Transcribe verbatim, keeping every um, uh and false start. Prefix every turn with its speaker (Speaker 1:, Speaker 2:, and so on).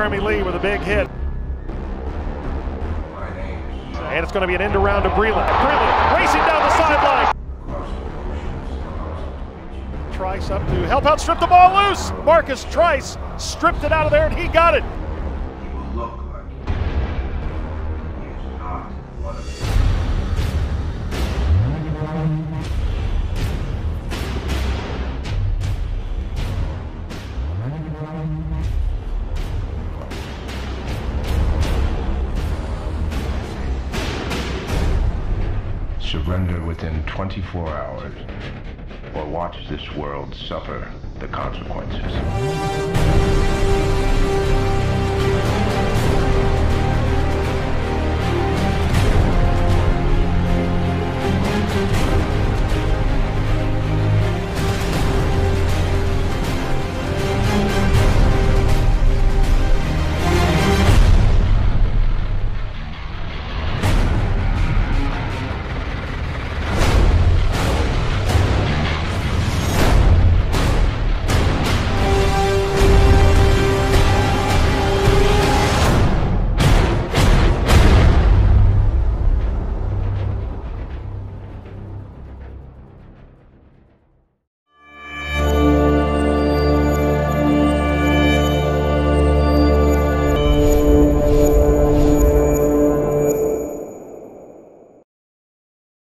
Speaker 1: Jeremy Lee with a big hit. And it's going to be an end around to Breland. Breland racing down the sideline. Trice up to help out, strip the ball loose. Marcus Trice stripped it out of there, and he got it.
Speaker 2: He will look like he is not one of them. Surrender within twenty-four hours, or watch this world suffer the consequences.